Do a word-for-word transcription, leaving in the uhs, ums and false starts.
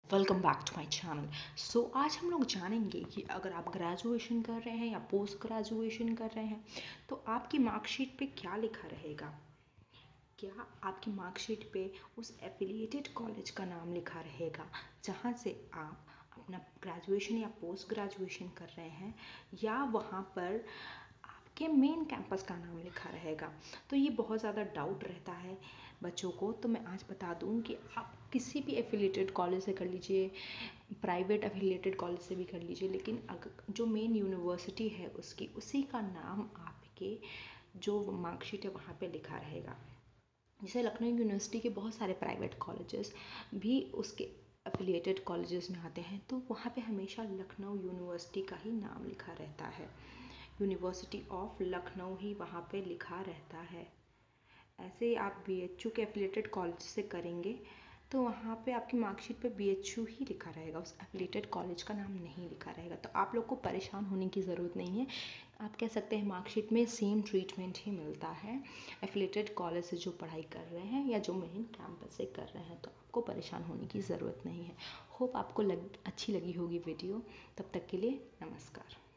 Welcome back to my channel. So आज हम लोग जानेंगे कि अगर आप ग्रेजुएशन कर रहे हैं या पोस्ट ग्रेजुएशन कर रहे हैं तो आपकी मार्कशीट पे क्या लिखा रहेगा। क्या आपकी मार्कशीट पे उस एफिलिएटेड कॉलेज का नाम लिखा रहेगा जहाँ से आप अपना ग्रेजुएशन या पोस्ट ग्रेजुएशन कर रहे हैं, या वहाँ पर आपके मेन कैंपस का नाम लिखा रहेगा। तो ये बहुत ज़्यादा डाउट रहता है बच्चों को। तो मैं आज बता दूं कि आप किसी भी एफिलिएटेड कॉलेज से कर लीजिए, प्राइवेट एफिलिएटेड कॉलेज से भी कर लीजिए, लेकिन अगर जो मेन यूनिवर्सिटी है उसकी उसी का नाम आपके जो मार्कशीट है वहाँ पे लिखा रहेगा। जैसे लखनऊ यूनिवर्सिटी के बहुत सारे प्राइवेट कॉलेजेस भी उसके एफिलिएटेड कॉलेजेस में आते हैं, तो वहाँ पे हमेशा लखनऊ यूनिवर्सिटी का ही नाम लिखा रहता है। यूनिवर्सिटी ऑफ लखनऊ ही वहाँ पे लिखा रहता है। ऐसे ही आप बी एच यू के एफिलिएटेड कॉलेज से करेंगे तो वहाँ पे आपकी मार्कशीट पे बी एच यू ही लिखा रहेगा, उस एफिलिएटेड कॉलेज का नाम नहीं लिखा रहेगा। तो आप लोग को परेशान होने की ज़रूरत नहीं है। आप कह सकते हैं मार्कशीट में सेम ट्रीटमेंट ही मिलता है एफिलिएटेड कॉलेज से जो पढ़ाई कर रहे हैं या जो मेन कैंपस से कर रहे हैं, तो आपको परेशान होने की ज़रूरत नहीं है। होप आपको लग अच्छी लगी होगी वीडियो। तब तक के लिए नमस्कार।